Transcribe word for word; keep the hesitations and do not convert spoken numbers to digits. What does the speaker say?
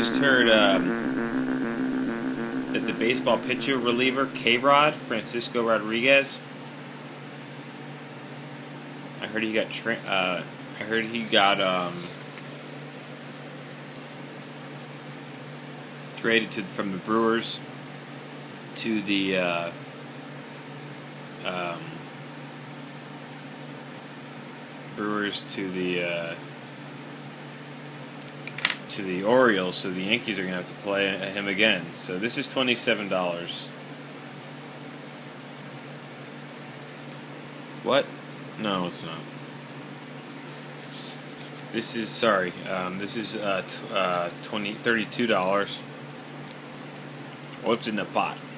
just heard um, that the baseball pitcher reliever, K-Rod, Francisco Rodriguez, I heard he got tra uh, I heard he got um, traded to from the Brewers to the uh, um, Brewers to the uh, to the Orioles, so the Yankees are going to have to play him again. So this is twenty-seven dollars. What? No, it's not. This is, sorry, um, this is uh, t uh, twenty, thirty-two dollars. What's in the pot?